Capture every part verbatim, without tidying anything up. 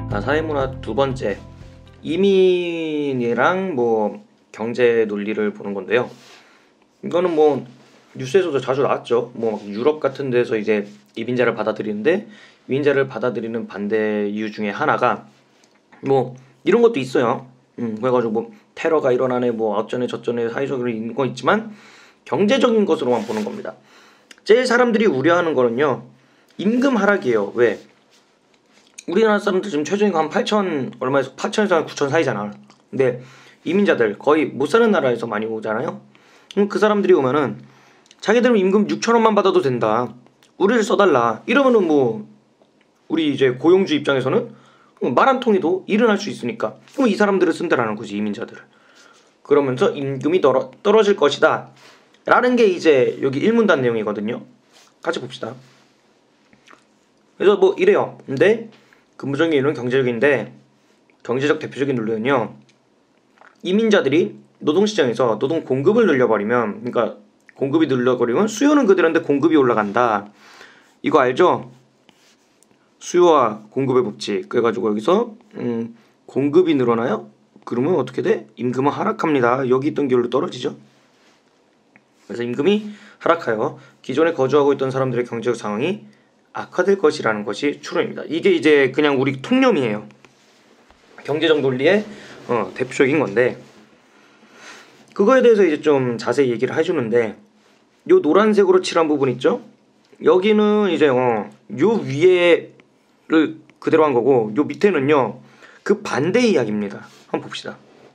아, 사회문화 두 번째, 이민이랑 뭐 경제 논리를 보는 건데요. 이거는 뭐 뉴스에서도 자주 나왔죠. 뭐 유럽 같은 데서 이제 이민자를 받아들이는데 이민자를 받아들이는 반대 이유 중에 하나가 뭐 이런 것도 있어요. 음, 그래가지고 뭐 테러가 일어나네, 뭐 어쩌네 저쩌네 사회적으로 있는 거 있지만 경제적인 것으로만 보는 겁니다. 제일 사람들이 우려하는 거는요, 임금 하락이에요. 왜? 우리나라 사람들 지금 최저임금 한 팔천 얼마에서 팔천에서 한 구천 사이잖아. 근데 이민자들 거의 못 사는 나라에서 많이 오잖아요. 그럼 그 사람들이 오면은 자기들은 임금 육천 원만 받아도 된다, 우리를 써달라 이러면은 뭐 우리 이제 고용주 입장에서는 말 한 통해도 일은 할 수 있으니까 그럼 이 사람들을 쓴다라는 거지, 이민자들을. 그러면서 임금이 떨어, 떨어질 것이다 라는 게 이제 여기 일문단 내용이거든요. 같이 봅시다. 그래서 뭐 이래요. 근데 근본적인 이유는 경제적인데, 경제적 대표적인 논리는요, 이민자들이 노동시장에서 노동 공급을 늘려버리면, 그러니까 공급이 늘려버리면 수요는 그대로인데 공급이 올라간다. 이거 알죠? 수요와 공급의 법칙. 그래가지고 여기서 음, 공급이 늘어나요? 그러면 어떻게 돼? 임금은 하락합니다. 여기 있던 결로 떨어지죠. 그래서 임금이 하락하여 기존에 거주하고 있던 사람들의 경제적 상황이 악화될 것이라는 것이 추론입니다. 이게 이제 그냥 우리 통념이에요. 경제적 논리의 어, 대표적인 건데, 그거에 대해서 이제 좀 자세히 얘기를 해주는데, 요 노란색으로 칠한 부분 있죠? 여기는 이제 어, 요 위에를 그대로 한 거고, 요 밑에는요 그 반대 이야기입니다. 한번 봅시다.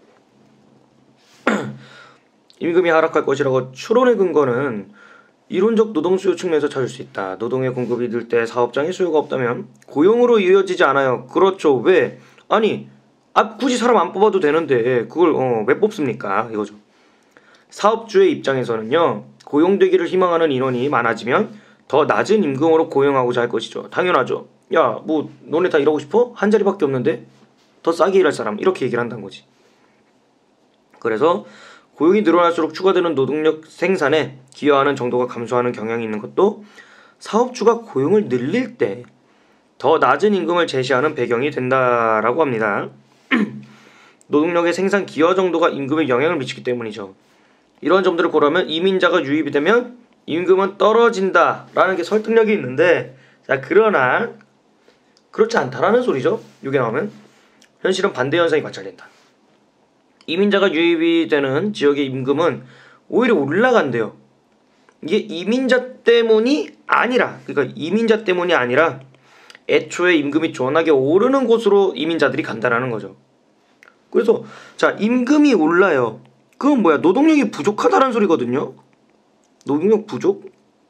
임금이 하락할 것이라고 추론의 근거는 이론적 노동 수요 측면에서 찾을 수 있다. 노동의 공급이 늘 때 사업장에 수요가 없다면 고용으로 이어지지 않아요. 그렇죠. 왜? 아니, 아, 굳이 사람 안 뽑아도 되는데 그걸 어, 왜 뽑습니까? 이거죠. 사업주의 입장에서는요, 고용되기를 희망하는 인원이 많아지면 더 낮은 임금으로 고용하고자 할 것이죠. 당연하죠. 야, 뭐 너네 다 일하고 싶어? 한 자리밖에 없는데 더 싸게 일할 사람, 이렇게 얘기를 한다는 거지. 그래서 고용이 늘어날수록 추가되는 노동력 생산에 기여하는 정도가 감소하는 경향이 있는 것도 사업주가 고용을 늘릴 때 더 낮은 임금을 제시하는 배경이 된다라고 합니다. 노동력의 생산 기여 정도가 임금에 영향을 미치기 때문이죠. 이런 점들을 고려하면 이민자가 유입이 되면 임금은 떨어진다라는 게 설득력이 있는데, 자, 그러나 그렇지 않다라는 소리죠. 이게 나오면 현실은 반대 현상이 관찰된다. 이민자가 유입이 되는 지역의 임금은 오히려 올라간대요. 이게 이민자 때문이 아니라, 그러니까 이민자 때문이 아니라 애초에 임금이 존나게 오르는 곳으로 이민자들이 간다라는 거죠. 그래서 자, 임금이 올라요. 그건 뭐야? 노동력이 부족하다는 소리거든요. 노동력 부족?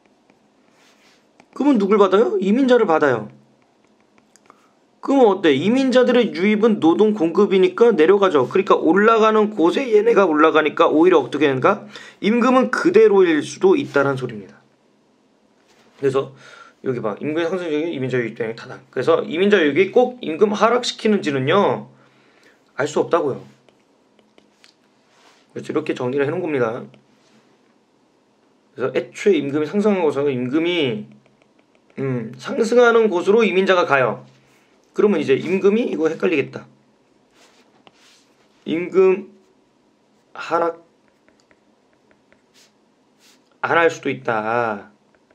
그러면 누굴 받아요? 이민자를 받아요. 그러면 어때? 이민자들의 유입은 노동 공급이니까 내려가죠. 그러니까 올라가는 곳에 얘네가 올라가니까 오히려 어떻게 되는가? 임금은 그대로일 수도 있다는 소리입니다. 그래서 여기 봐, 임금의 상승적인 이민자 유입 대행 타당. 그래서 이민자 유입이 꼭 임금 하락시키는지는요, 알 수 없다고요. 그래서 이렇게 정리를 해놓은 겁니다. 그래서 애초에 임금이 상승한 곳은 임금이 음, 상승하는 곳으로 이민자가 가요. 그러면 이제 임금이, 이거 헷갈리겠다. 임금 하락 안 할 수도 있다.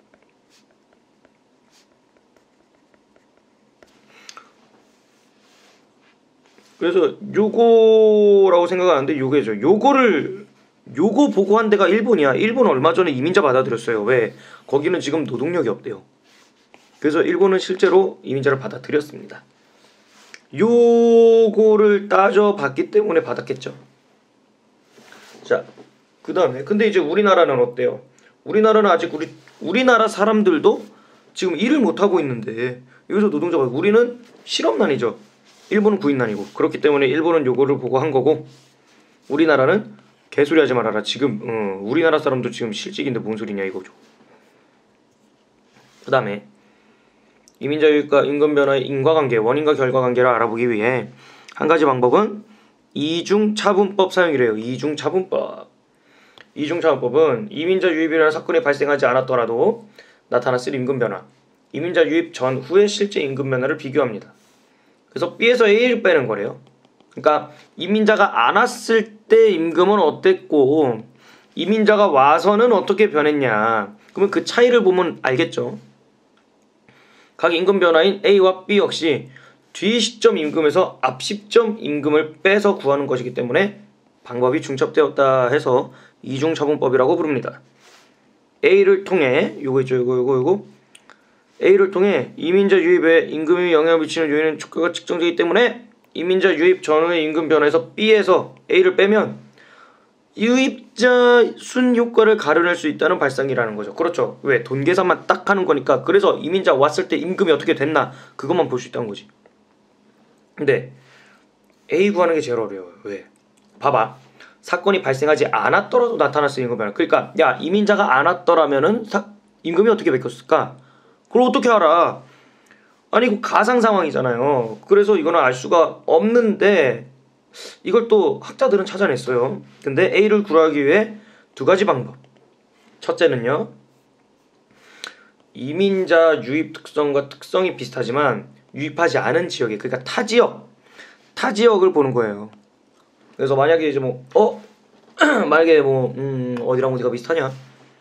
그래서 요거라고 생각하는데 요게죠. 요거를 요거 보고 한 데가 일본이야. 일본 얼마 전에 이민자 받아들였어요. 왜? 거기는 지금 노동력이 없대요. 그래서 일본은 실제로 이민자를 받아들였습니다. 요거를 따져봤기 때문에 받았겠죠. 자, 그 다음에 근데 이제 우리나라는 어때요? 우리나라는 아직 우리 우리나라 사람들도 지금 일을 못하고 있는데 여기서 노동자가, 우리는 실업난이죠. 일본은 구인난이고. 그렇기 때문에 일본은 요거를 보고 한 거고, 우리나라는 개소리 하지 말아라. 지금 어, 우리나라 사람도 지금 실직인데 뭔 소리냐 이거죠. 그 다음에 이민자 유입과 임금 변화의 인과관계, 원인과 결과관계를 알아보기 위해 한 가지 방법은 이중차분법 사용이래요. 이중차분법. 이중차분법은 이민자 유입이라는 사건이 발생하지 않았더라도 나타났을 임금 변화, 이민자 유입 전후의 실제 임금 변화를 비교합니다. 그래서 B에서 A를 빼는 거래요. 그러니까 이민자가 안 왔을 때 임금은 어땠고 이민자가 와서는 어떻게 변했냐. 그러면 그 차이를 보면 알겠죠. 각 임금 변화인 A와 B 역시 뒤 시점 임금에서 앞 시점 임금을 빼서 구하는 것이기 때문에 방법이 중첩되었다 해서 이중처분법이라고 부릅니다. A를 통해 요거 있죠, 요거 요거 요거 A를 통해 이민자 유입에 임금이 영향을 미치는 요인은 촉각가 측정되기 때문에 이민자 유입 전후의 임금 변화에서 B에서 A를 빼면 유입자 순 효과를 가려낼 수 있다는 발상이라는 거죠. 그렇죠. 왜? 돈 계산만 딱 하는 거니까. 그래서 이민자 왔을 때 임금이 어떻게 됐나 그것만 볼 수 있다는 거지. 근데 A 구하는 게 제일 어려워요. 왜? 봐봐. 사건이 발생하지 않았더라도 나타날 수 있는 거면 그러니까 야 이민자가 안 왔더라면은 사, 임금이 어떻게 바뀌었을까? 그걸 어떻게 알아? 아니 이거 가상 상황이잖아요. 그래서 이거는 알 수가 없는데 이걸 또 학자들은 찾아냈어요. 근데 A를 구하기 위해 두 가지 방법. 첫째는요. 이민자 유입 특성과 특성이 비슷하지만 유입하지 않은 지역에 그러니까 타 지역 타 지역을 보는 거예요. 그래서 만약에 이제 뭐 어? 만약에 뭐 음, 어디랑 어디가 비슷하냐?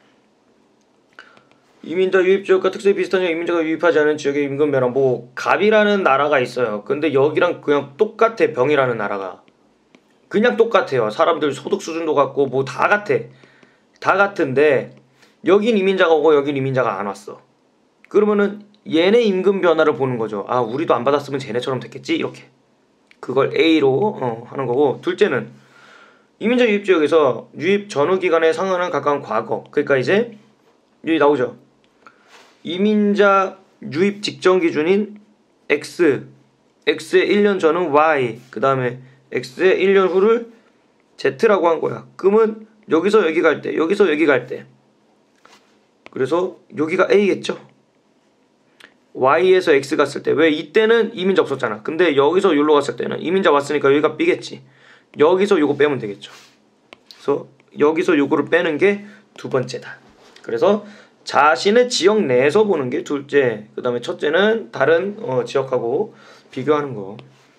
이민자 유입 지역과 특성이 비슷하냐? 이민자가 유입하지 않은 지역의 임금 변화. 뭐 갑이라는 나라가 있어요. 근데 여기랑 그냥 똑같아. 병이라는 나라가 그냥 똑같아요. 사람들 소득 수준도 같고 뭐 다 같아. 다 같은데 여긴 이민자가 오고 여긴 이민자가 안 왔어. 그러면은 얘네 임금 변화를 보는 거죠. 아 우리도 안 받았으면 쟤네처럼 됐겠지 이렇게. 그걸 A로 어, 하는 거고. 둘째는 이민자 유입 지역에서 유입 전후 기간에 상환한 가까운 과거. 그러니까 이제 여기 나오죠. 이민자 유입 직전 기준인 X, X의 일 년 전은 Y, 그 다음에 X의 일 년 후를 Z라고 한 거야. 그러면 여기서 여기 갈 때, 여기서 여기 갈 때, 그래서 여기가 A겠죠. Y에서 X 갔을 때, 왜 이때는 이민자 없었잖아. 근데 여기서 여기로 갔을 때는 이민자 왔으니까 여기가 B겠지. 여기서 요거 빼면 되겠죠. 그래서 여기서 요거를 빼는 게 두 번째다. 그래서 자신의 지역 내에서 보는 게 둘째, 그 다음에 첫째는 다른 어, 지역하고 비교하는 거.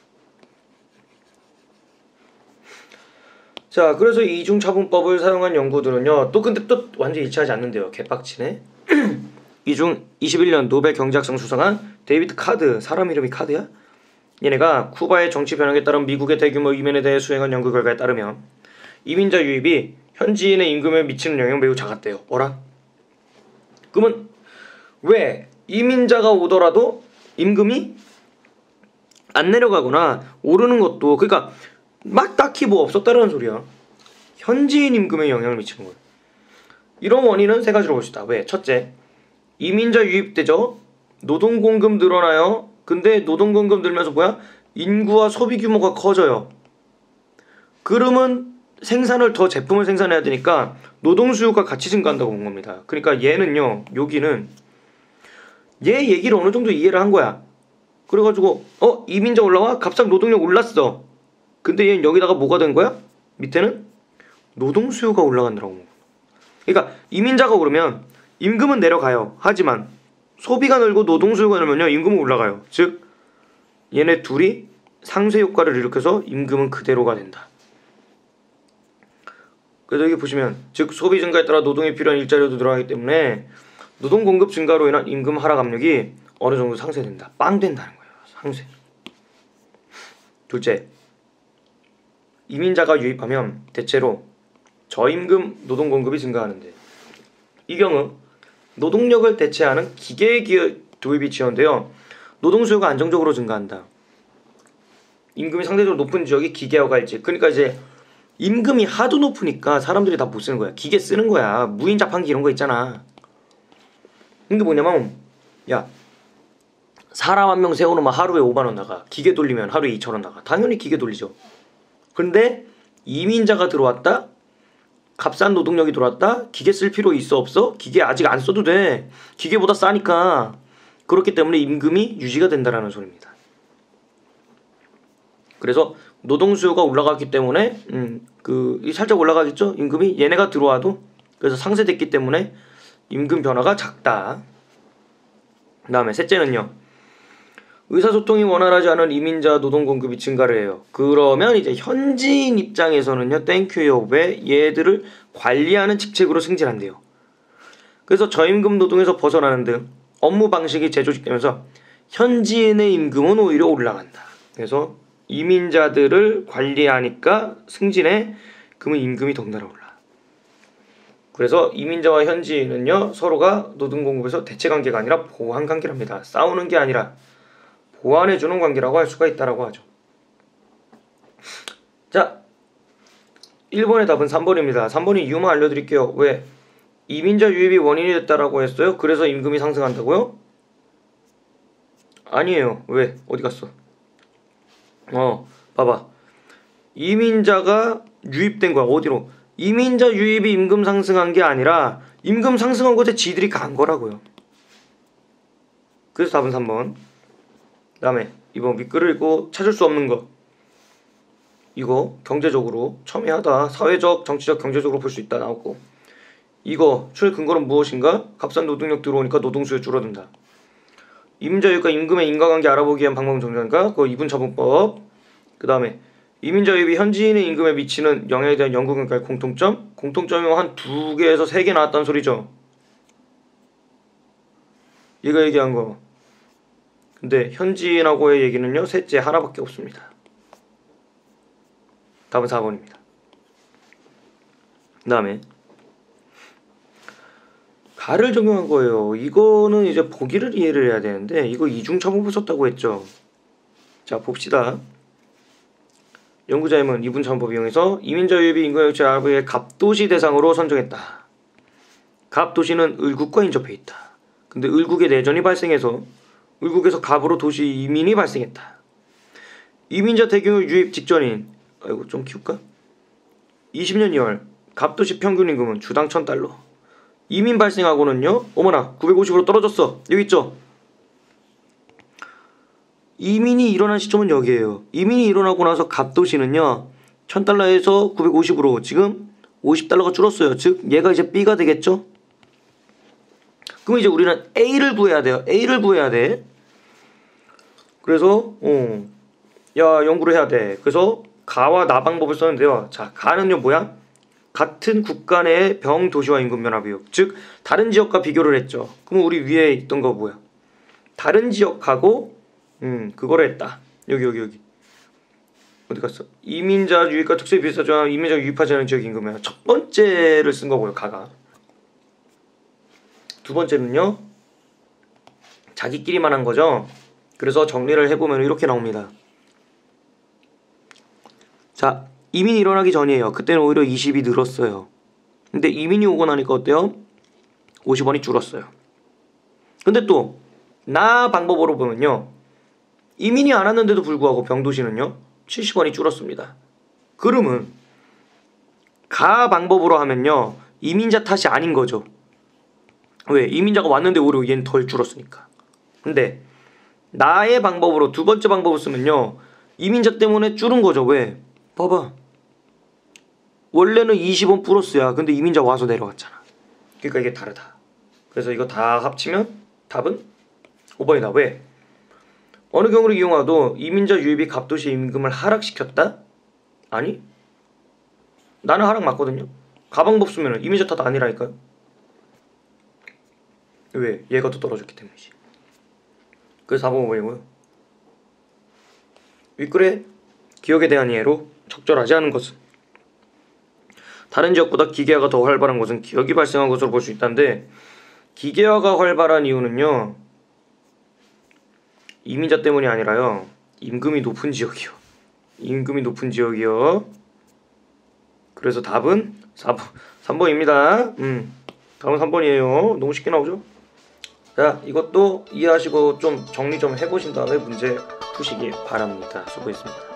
자, 그래서 이중차분법을 사용한 연구들은요, 또 근데 또 완전히 일치하지 않는데요. 개빡치네. 이중 이십일 년 노벨 경제학상 수상한 데이비드 카드, 사람 이름이 카드야? 얘네가 쿠바의 정치 변혁에 따른 미국의 대규모 이민에 대해 수행한 연구 결과에 따르면 이민자 유입이 현지인의 임금에 미치는 영향이 매우 작았대요. 어라? 그러면 왜 이민자가 오더라도 임금이 안 내려가거나 오르는 것도 그러니까 막 딱히 뭐 없었다는 소리야. 현지인 임금에 영향을 미치는 거야. 이런 원인은 세 가지로 볼 수 있다. 왜? 첫째, 이민자 유입되죠. 노동공급 늘어나요. 근데 노동공급 늘면서 뭐야? 인구와 소비 규모가 커져요. 그러면 생산을 더 제품을 생산해야 되니까 노동 수요가 같이 증가한다고 본 겁니다. 그러니까 얘는요, 여기는 얘 얘기를 어느 정도 이해를 한 거야. 그래가지고 어? 이민자 올라와? 갑자기 노동력 올랐어. 근데 얘는 여기다가 뭐가 된 거야? 밑에는 노동 수요가 올라간다고. 그러니까 이민자가 오르면 임금은 내려가요. 하지만 소비가 늘고 노동 수요가 늘면요 임금은 올라가요. 즉 얘네 둘이 상쇄 효과를 일으켜서 임금은 그대로가 된다. 그래서 여기 보시면 즉 소비 증가에 따라 노동이 필요한 일자리도 늘어나기 때문에 노동 공급 증가로 인한 임금 하락 압력이 어느 정도 상쇄된다. 빵 된다는 거예요. 상쇄. 둘째, 이민자가 유입하면 대체로 저임금 노동 공급이 증가하는데 이 경우 노동력을 대체하는 기계 기업 도입이 지연되어 노동 수요가 안정적으로 증가한다. 임금이 상대적으로 높은 지역이 기계화가 일지. 그러니까 이제 임금이 하도 높으니까 사람들이 다 못 쓰는 거야. 기계 쓰는 거야. 무인 자판기 이런 거 있잖아. 근데 뭐냐면 야 사람 한 명 세워놓으면 하루에 오만 원 나가. 기계 돌리면 하루에 이천 원 나가. 당연히 기계 돌리죠. 근데 이민자가 들어왔다? 값싼 노동력이 들어왔다? 기계 쓸 필요 있어 없어? 기계 아직 안 써도 돼. 기계보다 싸니까. 그렇기 때문에 임금이 유지가 된다는 소리입니다. 그래서 노동 수요가 올라갔기 때문에 음, 그 살짝 올라가겠죠? 임금이 얘네가 들어와도. 그래서 상쇄됐기 때문에 임금 변화가 작다. 그 다음에 셋째는요. 의사소통이 원활하지 않은 이민자 노동 공급이 증가를 해요. 그러면 이제 현지인 입장에서는요, 땡큐요. 왜? 얘들을 관리하는 직책으로 승진한대요. 그래서 저임금 노동에서 벗어나는 등 업무 방식이 재조직되면서 현지인의 임금은 오히려 올라간다. 그래서 이민자들을 관리하니까 승진해. 그러면 임금이 덩달아 올라. 그래서 이민자와 현지인은요, 서로가 노동 공급에서 대체 관계가 아니라 보완 관계랍니다. 싸우는 게 아니라 보완해주는 관계라고 할 수가 있다라고 하죠. 자, 일 번의 답은 삼 번입니다. 삼 번이 이유만 알려드릴게요. 왜? 이민자 유입이 원인이 됐다라고 했어요? 그래서 임금이 상승한다고요? 아니에요. 왜? 어디 갔어? 어, 봐봐. 이민자가 유입된 거야. 어디로? 이민자 유입이 임금 상승한 게 아니라 임금 상승한 곳에 지들이 간 거라고요. 그래서 답은 삼 번. 그 다음에 이번 윗글을 읽고 찾을 수 없는 거. 이거 경제적으로 첨예하다. 사회적, 정치적, 경제적으로 볼 수 있다 나오고. 이거 추의 근거는 무엇인가? 값싼 노동력 들어오니까 노동수요 줄어든다. 이민자 유입과 임금의 인과관계 알아보기 위한 방법은 정전가? 그거 이분차분법. 그 다음에 이민자 유입이 현지인의 임금에 미치는 영향에 대한 연구 결과의 공통점? 공통점이 한 두 개에서 세 개 나왔다는 소리죠. 얘가 얘기한 거. 근데 현지인하고의 얘기는요, 셋째 하나밖에 없습니다. 답은 사 번입니다. 그 다음에 가를 적용한 거예요. 이거는 이제 보기를 이해를 해야 되는데 이거 이중차분법 썼다고 했죠. 자, 봅시다. 연구자임은 이분차분법 이용해서 이민자 유입이 인구역체 알아보기에 갑도시 대상으로 선정했다. 갑도시는 을국과 인접해 있다. 근데 을국에 내전이 발생해서 을국에서 갑으로 도시 이민이 발생했다. 이민자 대규모 유입 직전인 아이고 좀 키울까? 이십 년 이월 갑도시 평균 임금은 주당 천 달러. 이민 발생하고는요, 어머나 구백오십으로 떨어졌어. 여기 있죠. 이민이 일어난 시점은 여기에요. 이민이 일어나고 나서 갑도시는요, 천 달러에서 구백오십으로 지금 오십 달러가 줄었어요. 즉 얘가 이제 B가 되겠죠. 그럼 이제 우리는 A를 구해야 돼요. A를 구해야 돼. 그래서 어, 야 연구를 해야 돼. 그래서 가와 나 방법을 썼는데요. 자, 가는요 뭐야? 같은 국가 내의 병 도시와 임금 변화 비율. 즉 다른 지역과 비교를 했죠. 그럼 우리 위에 있던 거 뭐야? 다른 지역하고 음 그거를 했다. 여기 여기 여기 어디 갔어? 이민자 유입과 특수에 비슷하지만 이민자 유입하지 않은 지역 임금이야. 첫 번째를 쓴 거고요. 가가. 두 번째는요, 자기끼리만 한 거죠. 그래서 정리를 해보면 이렇게 나옵니다. 자, 이민이 일어나기 전이에요. 그때는 오히려 이십이 늘었어요. 근데 이민이 오고 나니까 어때요? 오십 원이 줄었어요. 근데 또 나 방법으로 보면요, 이민이 안 왔는데도 불구하고 병도시는요 칠십 원이 줄었습니다. 그러면 가 방법으로 하면요 이민자 탓이 아닌 거죠. 왜? 이민자가 왔는데 오히려 얘는 덜 줄었으니까. 근데 나의 방법으로 두 번째 방법을 쓰면요 이민자 때문에 줄은 거죠. 왜? 봐봐, 원래는 이십 원 플러스야. 근데 이민자 와서 내려갔잖아. 그러니까 이게 다르다. 그래서 이거 다 합치면 답은 오 번이다. 왜? 어느 경우를 이용하도 이민자 유입이 갑도시 임금을 하락시켰다? 아니, 나는 하락 맞거든요. 가방법 쓰면 이민자 탓 아니라니까요. 왜? 얘가 더 떨어졌기 때문이지. 그래서 사 번 오 번이고요. 윗글에 기역에 대한 이해로 적절하지 않은 것은 다른 지역보다 기계화가 더 활발한 곳은 기역이 발생한 것으로 볼 수 있다는데, 기계화가 활발한 이유는요 이민자 때문이 아니라요 임금이 높은 지역이요. 임금이 높은 지역이요. 그래서 답은 사 번, 삼 번입니다. 음, 답은 삼 번이에요. 너무 쉽게 나오죠? 자, 이것도 이해하시고 좀 정리 좀 해보신 다음에 문제 푸시기 바랍니다. 수고했습니다.